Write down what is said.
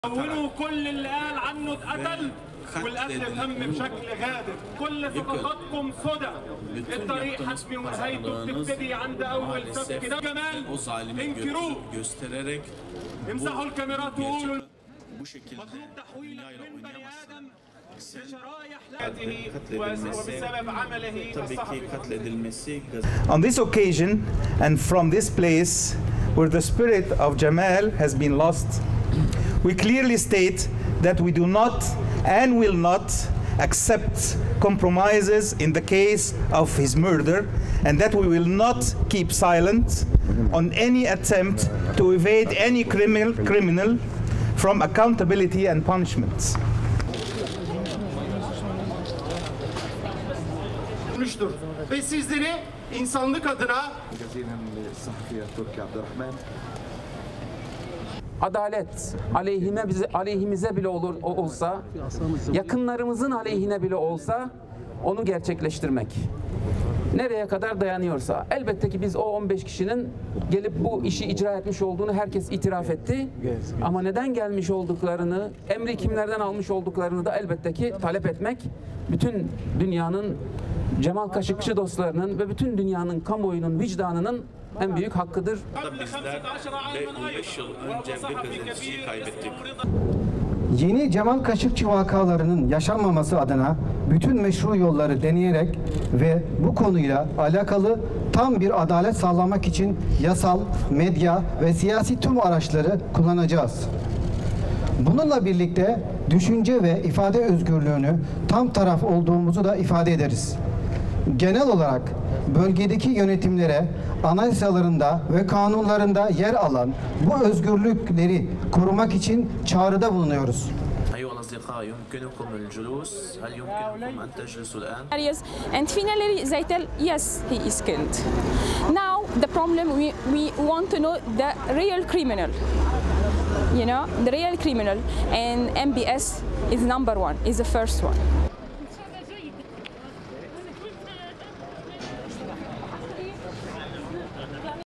ولوا كل اللي قال عنه اتقتل والقتل تم بشكل غادر. كل سقطاتكم سدى. الطريق حتمي ونهايته بتبتدي عند اول سفك. ده جمال انكروه. امسحوا الكاميرات وقولوا مطلوب تحويلك من بني ادم وبسبب عمله الصحفي. On this occasion and from this place where the spirit of Jamal has been lost, we clearly state that we do not and will not accept compromises in the case of his murder, and that we will not keep silent on any attempt to evade any criminal from accountability and punishments. Ve sizleri insanlık adına adalet aleyhimize bile olsa, yakınlarımızın aleyhine bile olsa onu gerçekleştirmek. Nereye kadar dayanıyorsa. Elbette ki biz o 15 kişinin gelip bu işi icra etmiş olduğunu herkes itiraf etti. Ama neden gelmiş olduklarını, emri kimlerden almış olduklarını da elbette ki talep etmek, bütün dünyanın Jamal Khashoggi dostlarının ve bütün dünyanın kamuoyunun vicdanının en büyük hakkıdır. Bizler 5 yıl önce bir gazeteciyi kaybettik. Yeni Jamal Khashoggi vakalarının yaşanmaması adına bütün meşru yolları deneyerek ve bu konuyla alakalı tam bir adalet sağlamak için yasal, medya ve siyasi tüm araçları kullanacağız. Bununla birlikte düşünce ve ifade özgürlüğünü tam taraf olduğumuzu da ifade ederiz. Genel olarak bölgedeki yönetimlere anayasalarında ve kanunlarında yer alan bu özgürlükleri korumak için çağrıda bulunuyoruz. And finally they tell yes, he is killed. Now the problem, we want to know the real criminal. You know, the real criminal, and MBS is number one, is the first one.